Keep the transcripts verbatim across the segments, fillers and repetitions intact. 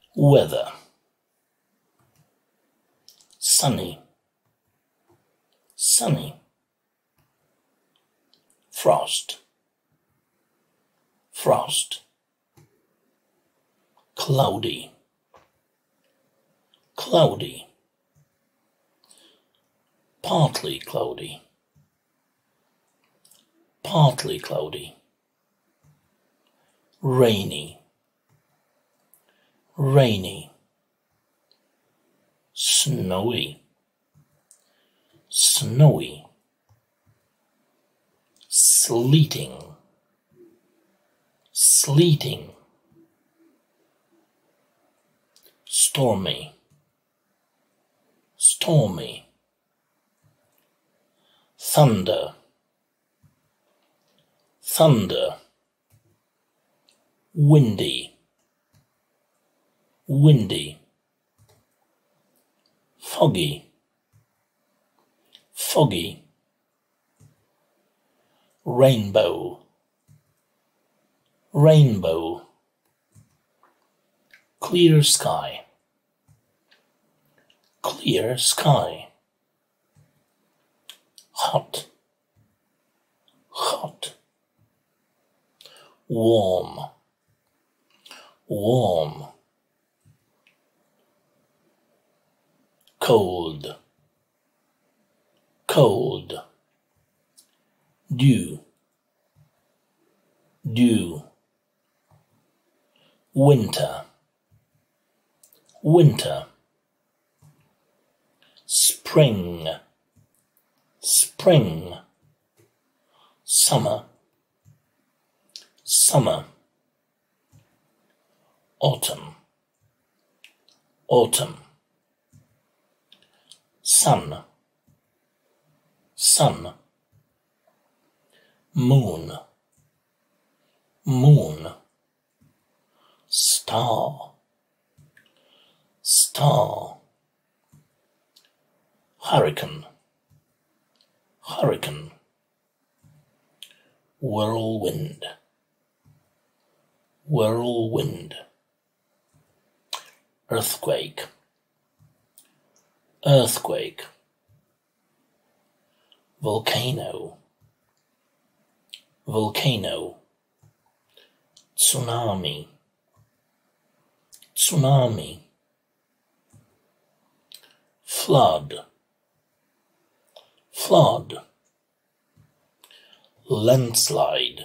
Weather. Sunny. Sunny. Frost. Frost. Cloudy. Cloudy. Partly cloudy. Partly cloudy. Rainy. Rainy. Snowy. Snowy. Sleeting. Sleeting. Stormy. Stormy. Thunder. Thunder. Windy. Windy. Foggy. Foggy. Rainbow. Rainbow. Clear sky. Clear sky. Hot. Hot. Warm. Warm. Cold. Cold. Dew. Dew. Winter. Winter. Spring. Spring. Summer. Summer. Autumn. Autumn. Sun. Sun. Moon. Moon. Star. Star. Hurricane. Hurricane. Whirlwind. Whirlwind. Earthquake. Earthquake. Volcano. Volcano. Tsunami. Tsunami. Flood. Flood. Landslide.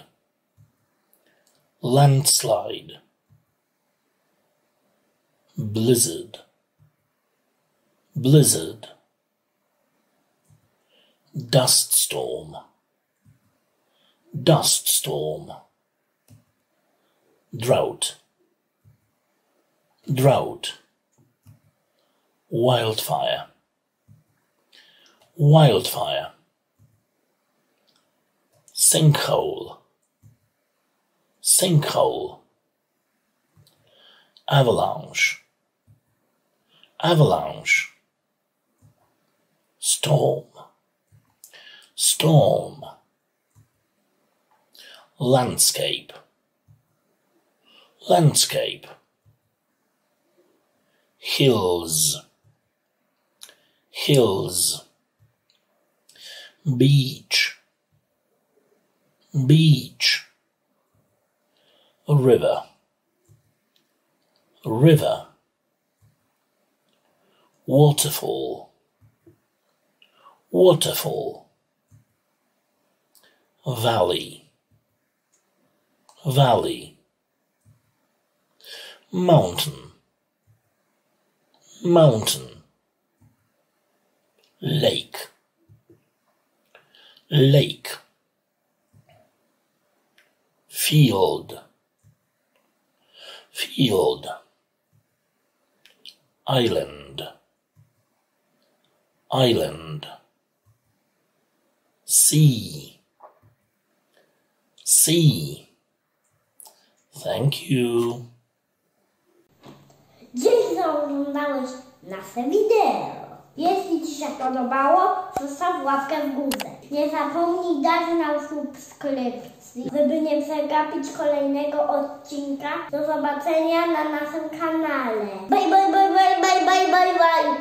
Landslide. Blizzard. Blizzard. Dust storm. Dust storm. Drought. Drought. Wildfire. Wildfire. Sinkhole. Sinkhole. Avalanche. Avalanche. Storm. Storm. Landscape. Landscape. Hills. Hills. Beach. Beach. River. River. Waterfall. Waterfall. Valley. Valley. Mountain. Mountain. Lake. Lake. Field. Field. Island. Island. Sea. Sea. Thank you. Dzięki, że oglądałeś nasze wideo. Jeśli Ci się podobało, zostaw łapkę w górę. Nie zapomnij dać nam subskrypcji, żeby nie przegapić kolejnego odcinka. Do zobaczenia na naszym kanale. dole.